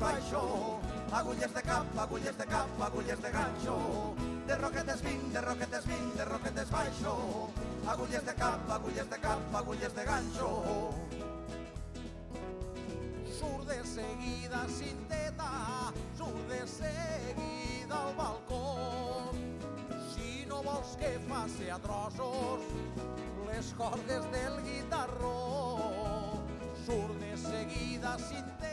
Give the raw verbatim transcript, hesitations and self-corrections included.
baixo, agulles de cap, agulles de cap, agulles de ganxo, de roquetes vint, de roquetes vint, de roquetes baixo, agulles de cap, agulles de cap, agulles de ganxo. Surt de seguida cinteta, surt de seguida al balcó. Si no vols que faci a trossos les cordes del guitarró, surt de seguida cinteta